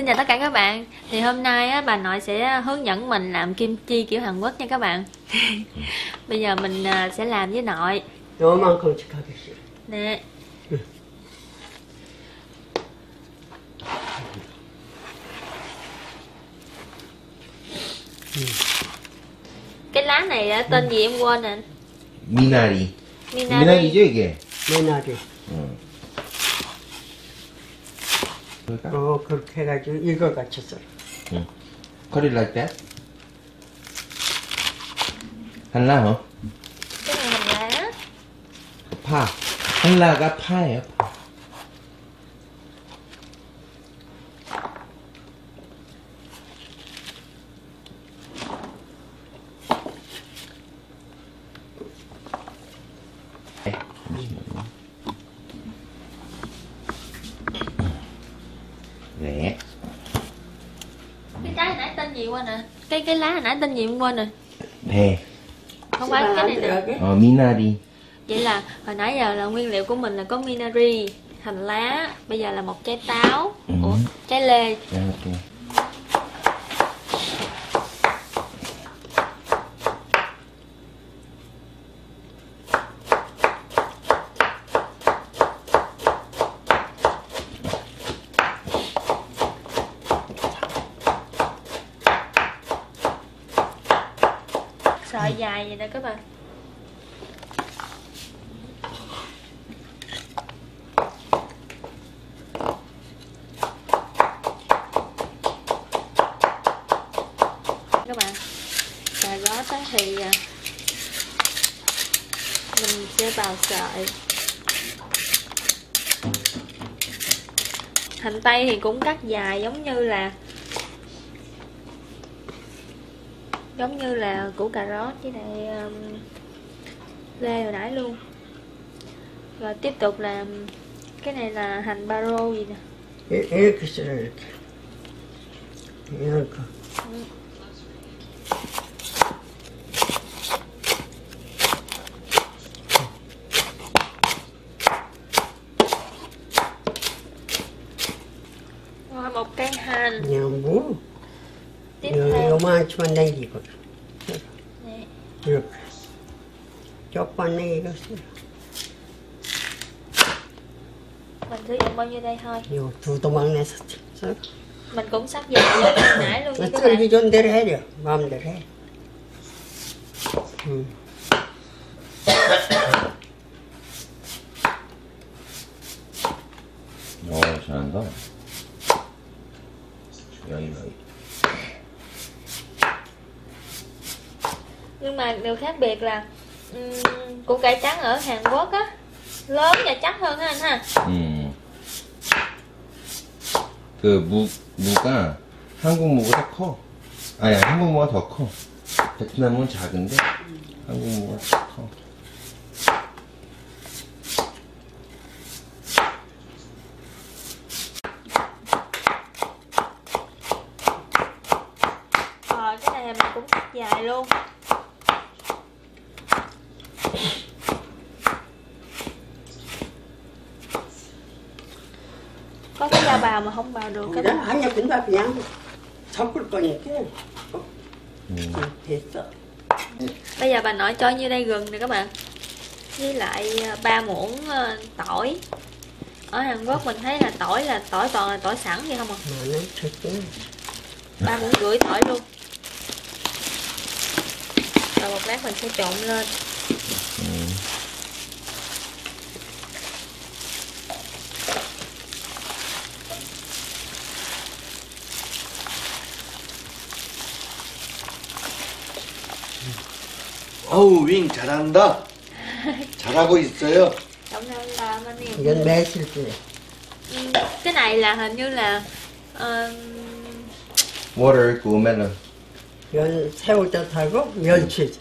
Xin chào tất cả các bạn. Thì hôm nay á, bà nội sẽ hướng dẫn mình làm kim chi kiểu Hàn Quốc nha các bạn. Bây giờ mình sẽ làm với nội. 요만큼씩 하겠어요. Nè. Cái lá này tên gì em quên nè. 미나리. Minari. 미나리죠 이게? 메나리. 응. 그럴까? 그렇게 해가지고 이걸 갖췄어요. 응. Cut it like that. 한라 hả? Cái này hành lá. 파. 한라가 파예요. 파. Rẻ. Cái trái hồi nãy tên gì quên nè. Cái lá hồi nãy tên gì em quên nè. 배. Không phải cái này nè. 미나리. Vậy là hồi nãy giờ là nguyên liệu của mình là có minari, hành lá, bây giờ là một trái táo, ủa, trái lê. 이렇게. Sợi dài vậy nè các bạn. Các bạn, cà rốt á thì mình sẽ bào sợi. Hành tây thì cũng cắt dài giống như là củ cà rốt với lại lê hồi nãy luôn. Rồi tiếp tục làm cái này là hành baro gì nè. 이렇게 썰어요, 이렇게. 이렇게. Rồi một cây hành. 그냥 뭐, Tiếp theo 요만치만 남기고. nè. 이렇게. 쪽반 내기겠어요. Mình sử dụng bao nhiêu đây thôi. 두 도망 내서 썰어. Mình cũng sắp dài giống hồi nãy luôn nha các bạn. 썰기 좋은 대로 해려. 마음대로 해. 잘한다. 여기. Nhưng mà điều khác biệt là củ cải trắng ở Hàn Quốc á lớn và chắc hơn á anh ha. 그 무가 한국 무보다 커. 아니 한국 무가 더 커. 베트남 무는 작은데 한국 무가 더 커. Rồi cái này mình cũng cắt dài luôn. Có cái dao bào mà không bào được các bạn. 아니야, 근데 그냥 섞을 거니까. 됐어. Bây giờ bà nội cho như đây gừng nè các bạn. Với lại 3 muỗng tỏi. Ở Hàn Quốc mình thấy là tỏi toàn là tỏi sẵn vậy không à. 나는 절대. 3 muỗng rưỡi tỏi luôn. Rồi một lát mình sẽ trộn lên. 어우 윙 잘한다. 잘하고 있어요. Cảm ơn làm anh em. 이건 매실 때. Cái này là hình như là Water 구우면은 이건 새우젓하고 멸치.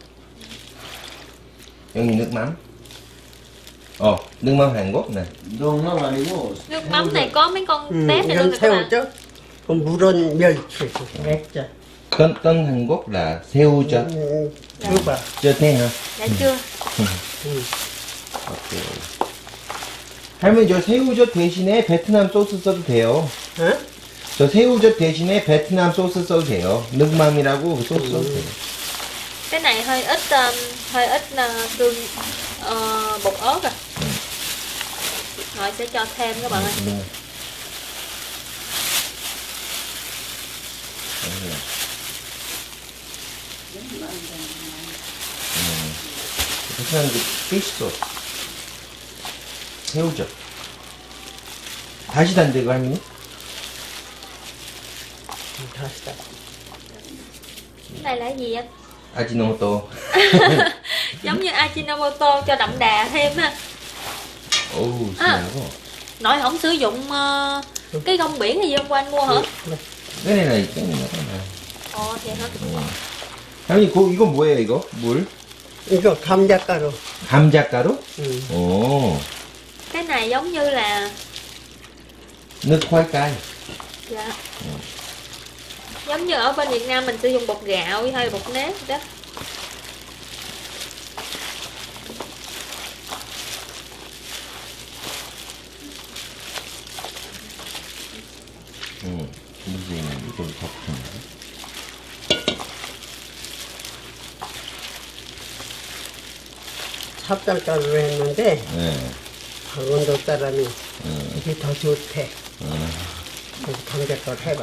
여기 nước mắm. nước mắm Hàn Quốc nè. 농담 아니고 nước mắm này có mấy con tép này luôn 이건 nè các bạn. 새우젓, 그 물은 멸치, 맥젓. Tân Hàn Quốc là 새우젓. 이거 젓해 hả? Đã chưa? 오케이. 할머니 저 새우젓 대신에 베트남 소스 써도 돼요. 어? 저 새우젓 대신에 베트남 소스 써도 돼요. 늑맘이라고 그 소스 써도 돼요. Cái này hơi ít tương bột ớt à. Rồi sẽ cho thêm các bạn ơi. 네. 베트남 그 피쉬 소스. 새우젓. 다시 단대고 할머니? 다시 다. Cái này là cái gì anh? 아지노모토. Giống như Ajinomoto cho đậm đà thêm ha. 어우, 신나고. Nội không sử dụng cái gông biển hay gì hôm qua anh mua hả? cái này này, cái này nó này. Ồ vậy hả? 할머니, 이거 뭐예요, 이거? 물? 이거 감자가루. 감자가루? 오. Cái này giống như là nước khoai cay. dạ. Giống như ở bên Việt Nam mình sử dụng bột gạo hay bột nếp đó. 무슨 이걸 덮는 찹쌀가루로 했는데 네. 강원도 사람이 이게 더 좋대. 그래서 감자가루 해봐.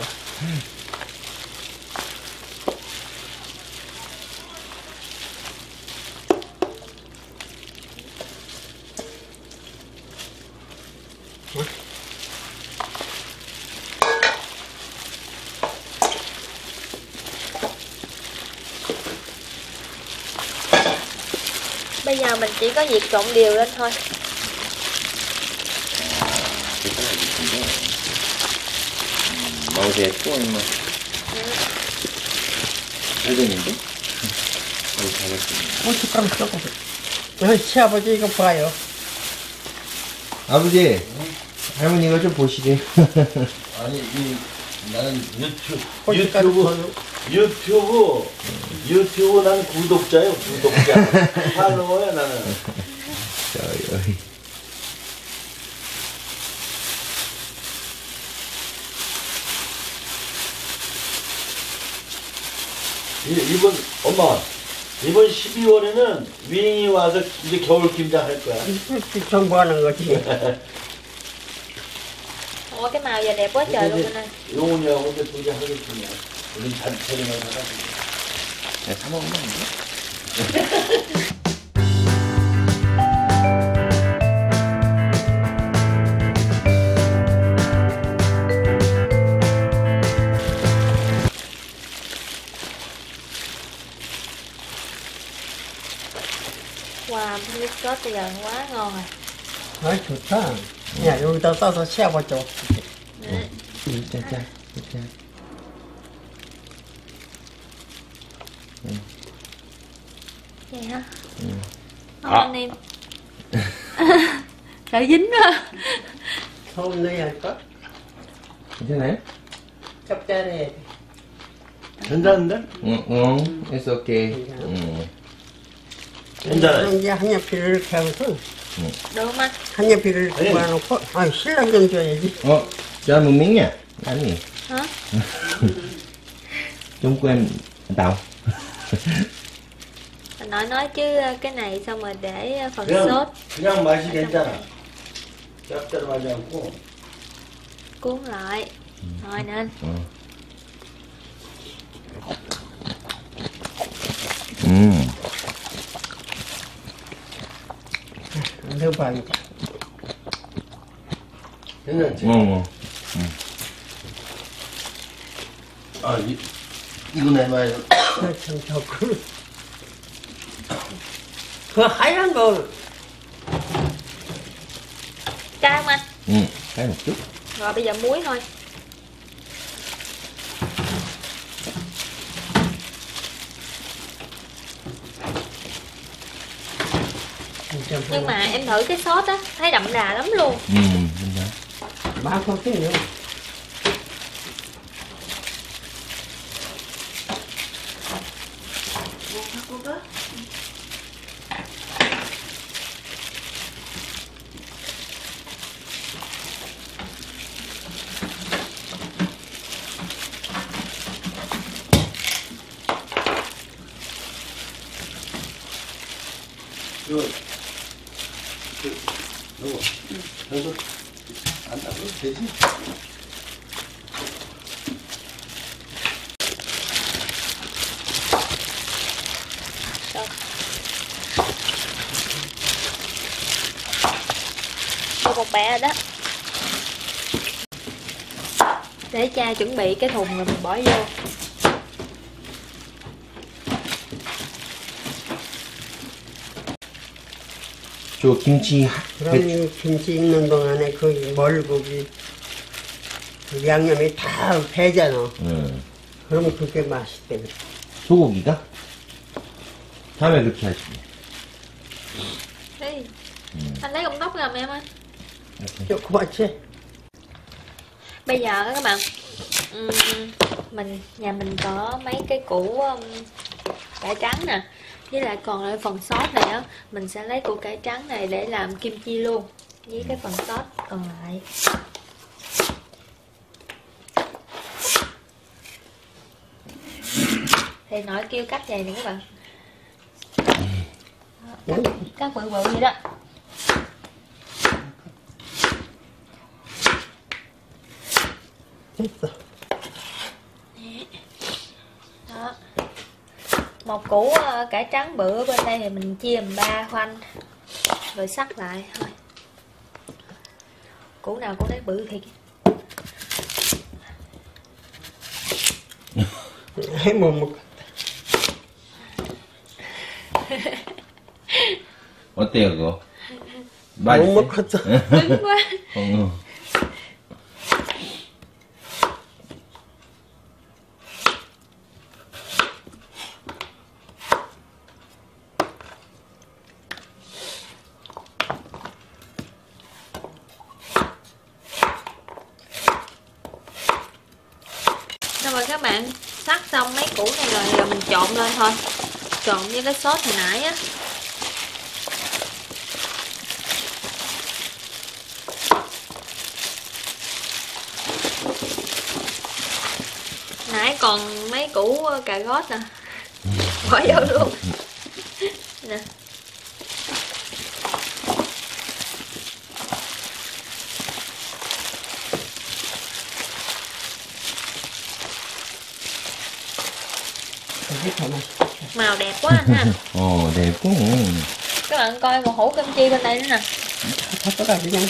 Bây giờ mình chỉ có việc trộn đều lên thôi. 마우스에 또 얼마 잘 됐는데? 어우 잘했어. 고춧가루 조금. 시아버지 이거 봐요. 아버지, 할머니 이거 좀 보시게. 아니 나는 고춧가루 유튜브 나는 구독자요 구독자 팔로워야 나는. 저요. 이번 엄마 이번 12월에는 윙이 와서 이제 겨울 김장 할 거야. 정보하는 거지. Ủa cái màu giờ đẹp quá trời luôn anh ơi. 용훈이하고 이제 둘이 하겠구나. 우리 잔처리만 사가지고. 야, 사 먹으면 안 돼? Wow, nước sốt bây giờ quá ngon rồi. 아 좋다. 야 여기다 싸서 시아버지 줘. 짜짜, 짜짜. Vậy hả? À. Anh em. Sợ dính quá. 처음 내야 할까? 괜찮아요? 짭짤해. 괜찮은데? 응, it's okay. 응. 괜찮아요. 이제 한옆이를 이렇게 하고서 Được không anh? 한옆이를 이렇게 모아놓고 아 신랑 좀 줘야지. cho mừng miếng nha. Ăn gì? Hả? Chung của em tàu. Anh nói chứ cái này xong rồi để phần 그냥 sốt 그냥 맛이 괜찮아. 짭짤하지 않고. cuốn lại. Rồi nè anh. 넣어봐 이제. 괜찮지? 아 이거 내놔요. 저 그릇. 그 하얀 거 Cay không anh? Cái một chút. Rồi bây giờ muối thôi. Nhưng mà em thử cái sốt á, thấy đậm đà lắm luôn. 진짜. 많거든요. 여기서 안 닦아도 되지? Một bột bẹ rồi đó. Để cha chuẩn bị cái thùng rồi mình bỏ vô. 저 김치 그럼 이 김치 있는 동안에 그 멀고기 그 양념이 다 배잖아. 그러면 그게 맛있대. 소고기가? 다음에 그렇게 하지. Đi. Anh lấy công tóc làm em ơi. 조금 맞지? Bây giờ các bạn, nhà mình có mấy cái củ cải trắng nè, với lại còn lại phần sốt này á, mình sẽ lấy củ cải trắng này để làm kim chi luôn với cái phần sốt còn lại. Thì nội kêu cắt vậy nè các bạn, cắt bự bự vậy đó. 됐어. Đó. Một củ cải trắng bự ở bên đây thì mình chia làm 3 khoanh rồi sắc lại thôi. Củ nào củ đấy bự thiệt. 해먹 먹. 어때요 그거? 못 맛있어? 먹었어. Cứng quá. Rồi các bạn, sắc xong mấy củ này rồi, mình trộn lên thôi. Trộn với cái sốt hồi nãy á. Nãy còn mấy củ cà rốt nè. Bỏ vô luôn. Nè. 그게 더 맛있어. Màu đẹp quá anh ha. 네, 꼭. Các bạn coi một hũ kim chi bên đây nữa nè. 섞어가 그냥.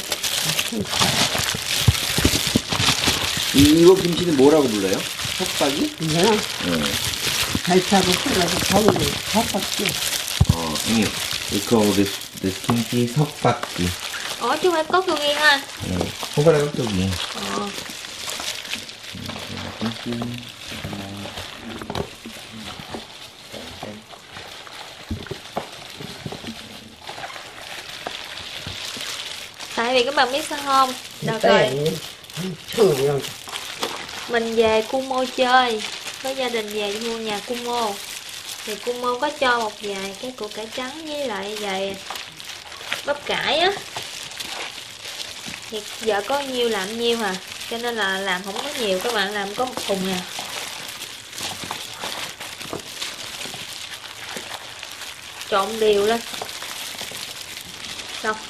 이거 김치는 뭐라고 불러요? 석박이? 그냥 갈치하고 끓여서 저기를 섞었지. 형님, 이거 the 김치 석박기. Ủa chứ không phải cốt vô ghi ha. 손가락 깍두기. 김치. Tại vì các bạn biết sao không? Đợt 이따 rồi 청양 mình về Kumo chơi với gia đình về mua nhà Kumo, thì Kumo có cho một vài cái củ cải trắng với lại vài bắp cải á, thì vợ có nhiêu làm nhiêu à, cho nên là làm không có nhiều, các bạn làm có một thùng nè. Trộn đều lên xong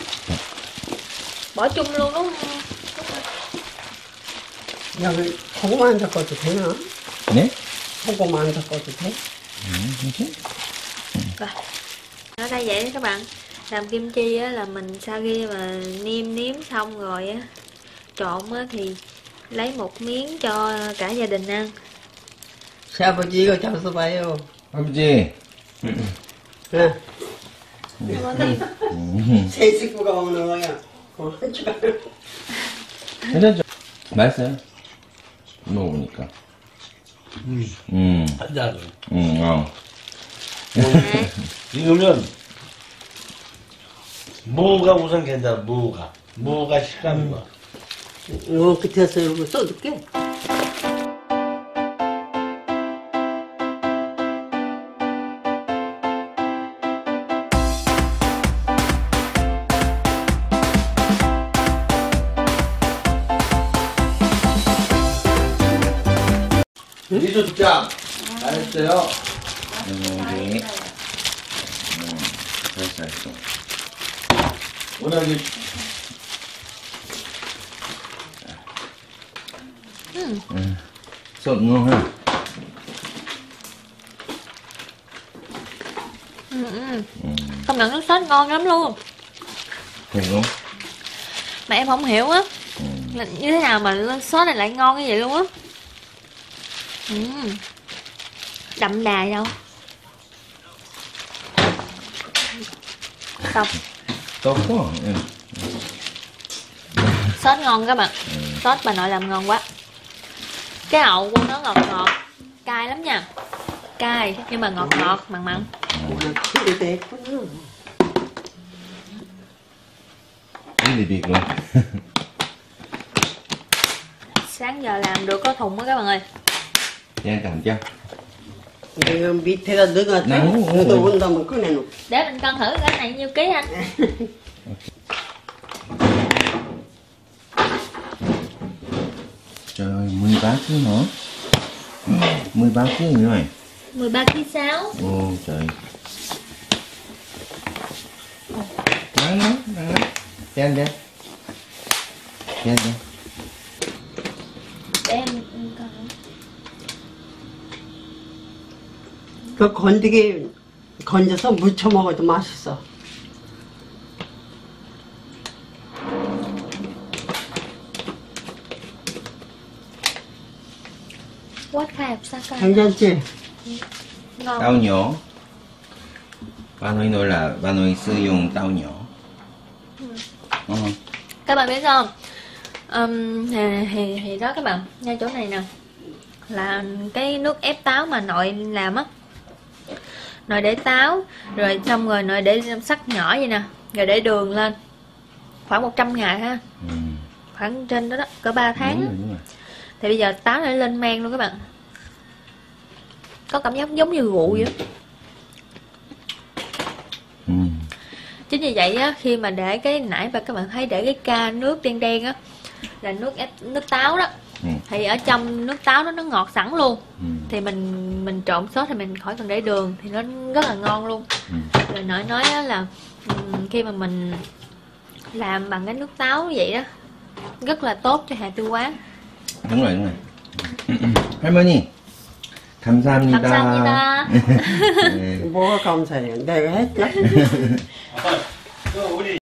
bỏ chung luôn đúng không? 여기 소금만 섞어도 되나? 네? 소금만 섞어도 돼? 괜찮? Rồi. Ở đây vậy đó các bạn, làm kim chi á, là mình sau khi mà nêm xong rồi á, trộn á, thì lấy một miếng cho cả gia đình ăn. 시아버지 이거 잡숴봐요. 아버지. 응. Auntie. 새 식구가 오는 거야. 한 주간. 괜찮죠? 맛있어요? 먹어보니까. 한잔. Nè, 익으면 무가 우선 괜찮아. 무가 식감이 와. 이거 끝에서 이거 써줄게. 미소 진짜 맛있어요. 여기. 잘했어. 워낙에 sốt ngon ha. Công nhận nước sốt ngon lắm luôn. Thiệt không? Mà em không hiểu á là như thế nào mà lên sốt này lại ngon như vậy luôn á. Đậm đà đâu. Không. Tốt quá. Sốt ngon các bạn. Sốt bà nội làm ngon quá. Cái hậu của nó ngọt ngọt, cay lắm nha. Cay nhưng mà ngọt ngọt, mặn mặn. 그게 됐구나. Cái gì biệt luôn. Sáng giờ làm được có thùng á các bạn ơi. Chen cầm cho. 내가 밑에가 넣어놨다. 네. 너도 온다면 꺼내놓고. Để mình cân thử cái này nhiêu ký anh. Trời ơi, 13 kg nữa. 13 kg nữa rồi. 13 kg 6. Ồ trời. Nắng lắm, nắng lắm. Chen đi. Chen đi. Để em cân. 그 건더기 건져서 무쳐 먹어도 맛있어. What kind of sake? 괜찮지? Ngon. Tao nhỏ. Ba nói nói là ba nói sử dụng tao nhỏ. Các bạn biết không? Thì đó các bạn, ngay chỗ này nè là cái nước ép táo mà nội làm á. Nội để táo, rồi xong rồi nội để sắc nhỏ vậy nè, rồi để đường lên. Khoảng 100 ngày ha. Khoảng trên đó đó, cỡ 3 tháng á. Đúng rồi. Thì bây giờ táo đã lên men luôn các bạn. Có cảm giác giống như rượu vậy đó. Chính vì vậy á, khi mà để cái nãy và các bạn thấy để cái ca nước đen đen á là nước táo đó. Thì ở trong nước táo đó nó ngọt sẵn luôn. Thì mình trộn sốt thì mình khỏi cần để đường thì nó rất là ngon luôn. Rồi nội nói á là khi mà mình làm bằng cái nước táo như vậy đó rất là tốt cho hệ tiêu hóa. Đúng rồi, đúng rồi. 할머니 감사합니다. 감사합니다. 네. 뭐가 감사해요? 내가 했죠? 그 우리